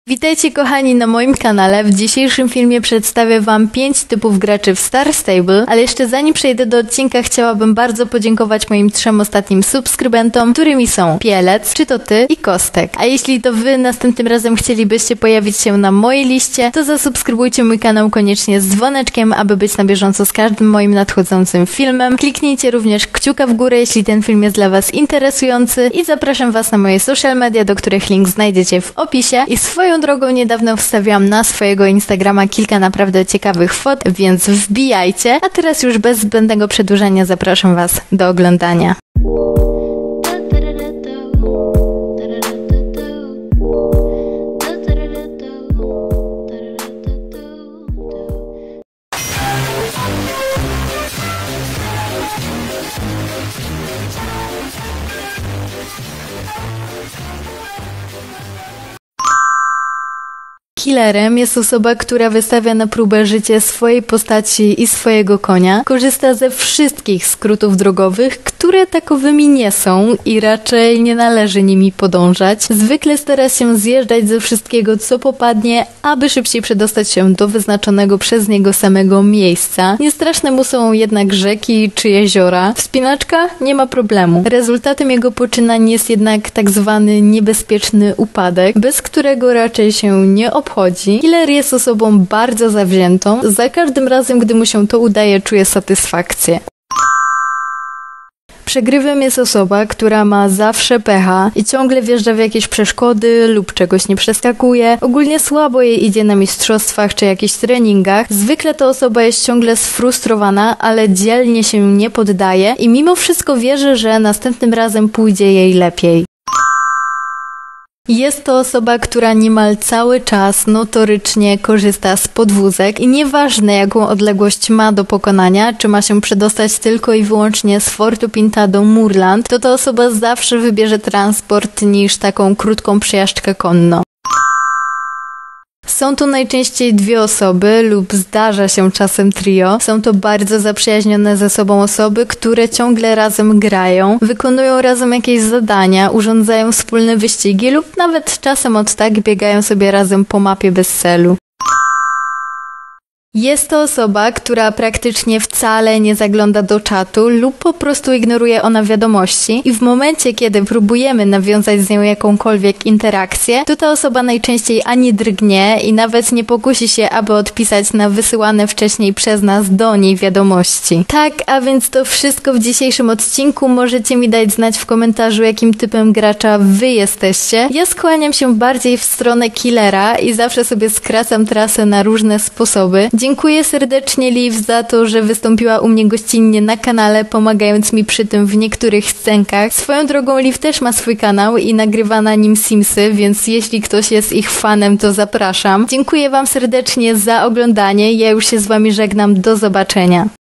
Witajcie kochani na moim kanale. W dzisiejszym filmie przedstawię wam 5 typów graczy w Star Stable, ale jeszcze zanim przejdę do odcinka, chciałabym bardzo podziękować moim 3 ostatnim subskrybentom, którymi są Pielec, czy to ty i Kostek. A jeśli to wy następnym razem chcielibyście pojawić się na mojej liście, to zasubskrybujcie mój kanał koniecznie z dzwoneczkiem, aby być na bieżąco z każdym moim nadchodzącym filmem. Kliknijcie również kciuka w górę, jeśli ten film jest dla was interesujący i zapraszam was na moje social media, do których link znajdziecie w opisie. I swoją drogą niedawno wstawiłam na swojego Instagrama kilka naprawdę ciekawych fot, więc wbijajcie. A teraz już bez zbędnego przedłużania zapraszam was do oglądania. Killerem jest osoba, która wystawia na próbę życie swojej postaci i swojego konia. Korzysta ze wszystkich skrótów drogowych, które takowymi nie są i raczej nie należy nimi podążać. Zwykle stara się zjeżdżać ze wszystkiego, co popadnie, aby szybciej przedostać się do wyznaczonego przez niego samego miejsca. Niestraszne mu są jednak rzeki czy jeziora. Wspinaczka? Nie ma problemu. Rezultatem jego poczynań jest jednak tak zwany niebezpieczny upadek, bez którego raczej się nie obchodzi. Killer jest osobą bardzo zawziętą. Za każdym razem, gdy mu się to udaje, czuje satysfakcję. Przegrywem jest osoba, która ma zawsze pecha i ciągle wjeżdża w jakieś przeszkody lub czegoś nie przeskakuje. Ogólnie słabo jej idzie na mistrzostwach czy jakichś treningach. Zwykle ta osoba jest ciągle sfrustrowana, ale dzielnie się nie poddaje i mimo wszystko wierzy, że następnym razem pójdzie jej lepiej. Jest to osoba, która niemal cały czas notorycznie korzysta z podwózek i nieważne jaką odległość ma do pokonania, czy ma się przedostać tylko i wyłącznie z Fortu Pinta do Moorland, to ta osoba zawsze wybierze transport niż taką krótką przejażdżkę konno. Są to najczęściej 2 osoby lub zdarza się czasem trio. Są to bardzo zaprzyjaźnione ze sobą osoby, które ciągle razem grają, wykonują razem jakieś zadania, urządzają wspólne wyścigi lub nawet czasem od tak biegają sobie razem po mapie bez celu. Jest to osoba, która praktycznie wcale nie zagląda do czatu lub po prostu ignoruje ona wiadomości i w momencie, kiedy próbujemy nawiązać z nią jakąkolwiek interakcję, to ta osoba najczęściej ani drgnie i nawet nie pokusi się, aby odpisać na wysyłane wcześniej przez nas do niej wiadomości. Tak, a więc to wszystko w dzisiejszym odcinku. Możecie mi dać znać w komentarzu, jakim typem gracza wy jesteście. Ja skłaniam się bardziej w stronę killera i zawsze sobie skracam trasę na różne sposoby. Dziękuję serdecznie Liv za to, że wystąpiła u mnie gościnnie na kanale, pomagając mi przy tym w niektórych scenkach. Swoją drogą Liv też ma swój kanał i nagrywa na nim Simsy, więc jeśli ktoś jest ich fanem, to zapraszam. Dziękuję wam serdecznie za oglądanie, ja już się z wami żegnam, do zobaczenia.